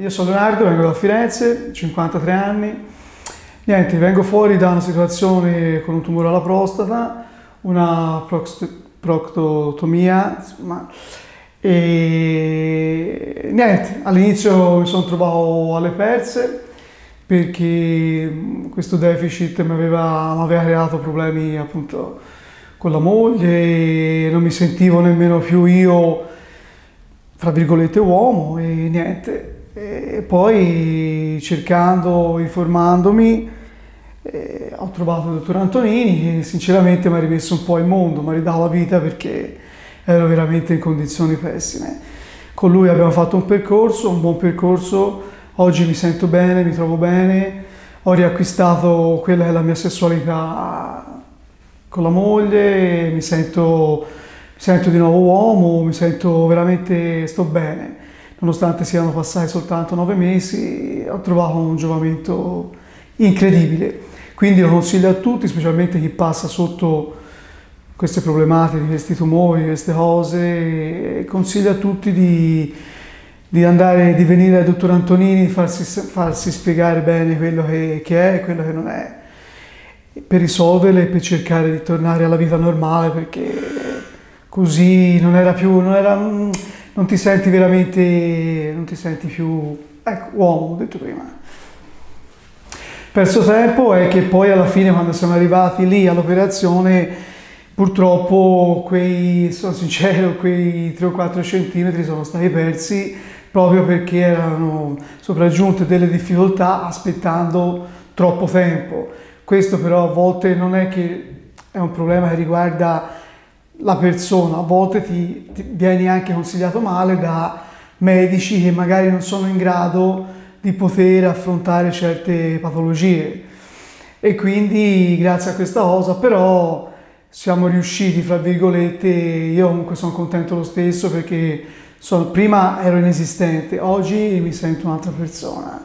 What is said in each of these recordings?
io sono Leonardo, vengo da Firenze, 53 anni. Niente, vengo fuori da una situazione con un tumore alla prostata, una proctotomia, insomma, e niente, all'inizio mi sono trovato alle perse perché questo deficit mi aveva creato problemi appunto con la moglie, e non mi sentivo nemmeno più io, fra virgolette, uomo, e niente. E poi cercando, informandomi, ho trovato il dottor Antonini che sinceramente mi ha rimesso un po' il mondo, mi ha ridato la vita perché ero veramente in condizioni pessime. Con lui abbiamo fatto un buon percorso, oggi mi sento bene, mi trovo bene, ho riacquistato quella che è la mia sessualità con la moglie, mi sento di nuovo uomo, mi sento veramente, sto bene. Nonostante siano passati soltanto 9 mesi, ho trovato un giovamento incredibile. Quindi lo consiglio a tutti, specialmente chi passa sotto queste problematiche, questi tumori, queste cose, consiglio a tutti di venire dal dottor Antonini, farsi spiegare bene quello che è e quello che non è, per risolverle e per cercare di tornare alla vita normale, perché così non ti senti veramente, non ti senti più, ecco, uomo, ho detto prima. Perso tempo è che poi alla fine, quando siamo arrivati lì all'operazione, purtroppo sono sincero, quei 3 o 4 centimetri sono stati persi proprio perché erano sopraggiunte delle difficoltà aspettando troppo tempo. Questo però a volte non è che è un problema che riguarda la persona, a volte ti vieni anche consigliato male da medici che magari non sono in grado di poter affrontare certe patologie, e quindi grazie a questa cosa però siamo riusciti, fra virgolette. Io comunque sono contento lo stesso perché prima ero inesistente, oggi mi sento un'altra persona.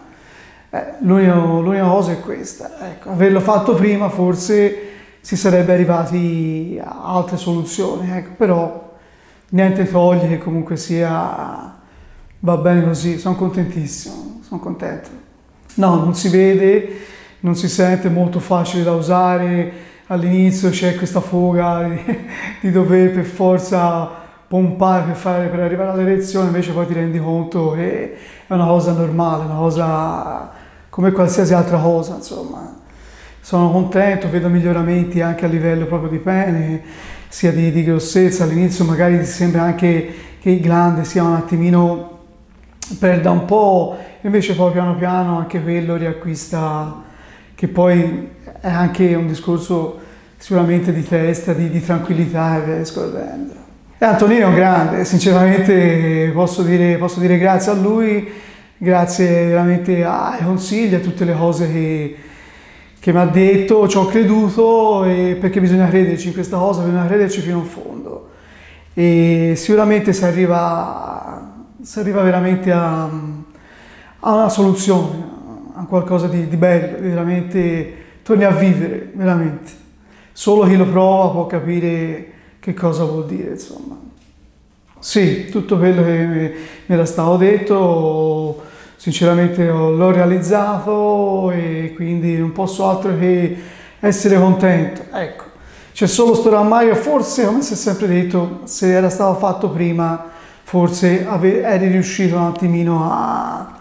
L'unica cosa è questa, ecco, averlo fatto prima forse si sarebbe arrivati a altre soluzioni, ecco, però niente toglie che comunque sia, va bene così, sono contentissimo, sono contento. No, non si vede, non si sente, molto facile da usare, all'inizio c'è questa foga di dover per forza pompare per arrivare all'erezione, invece poi ti rendi conto che è una cosa normale, una cosa come qualsiasi altra cosa, insomma. Sono contento, vedo miglioramenti anche a livello proprio di pene, sia di grossezza. All'inizio magari ti sembra anche che il glande sia un attimino, perda un po', invece poi piano piano anche quello riacquista, che poi è anche un discorso sicuramente di testa, di tranquillità e via discorrendo. E Antonino è un grande, sinceramente posso dire grazie a lui, grazie veramente ai consigli, a tutte le cose che mi ha detto, ci ho creduto, perché bisogna crederci in questa cosa, bisogna crederci fino in fondo. E sicuramente si arriva veramente a una soluzione, a qualcosa di bello, veramente torni a vivere, veramente. Solo chi lo prova può capire che cosa vuol dire, insomma. Sì, tutto quello che mi era stato detto, sinceramente l'ho realizzato, e quindi non posso altro che essere contento. Ecco, c'è solo sto rammario, forse, come si è sempre detto, se era stato fatto prima, forse eri riuscito un attimino a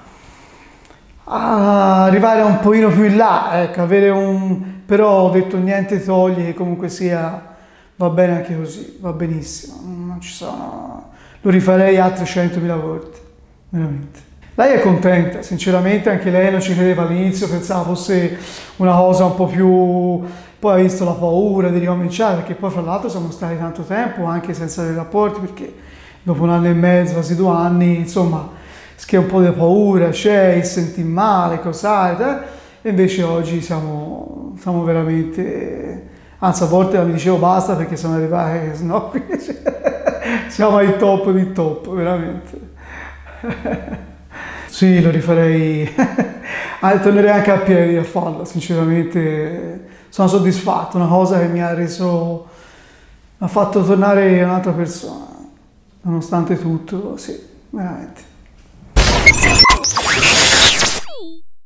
arrivare un pochino più in là, ecco, però ho detto niente toglie, che comunque sia, va bene anche così, va benissimo, lo rifarei altre 100.000 volte, veramente. Lei è contenta, sinceramente, anche lei non ci credeva all'inizio, pensava fosse una cosa un po' più, poi ha visto la paura di ricominciare, perché poi fra l'altro siamo stati tanto tempo anche senza dei rapporti, perché dopo 1 anno e mezzo, quasi 2 anni, insomma, che un po' di paura c'è, il sentire male, cos'altro, e invece oggi siamo veramente, anzi a volte mi dicevo basta perché sono arrivati, no, quindi siamo ai top di top, veramente. Sì, lo rifarei, tornerei anche a piedi a farlo, sinceramente sono soddisfatto, una cosa che mi ha fatto tornare un'altra persona, nonostante tutto, sì, veramente. Bye!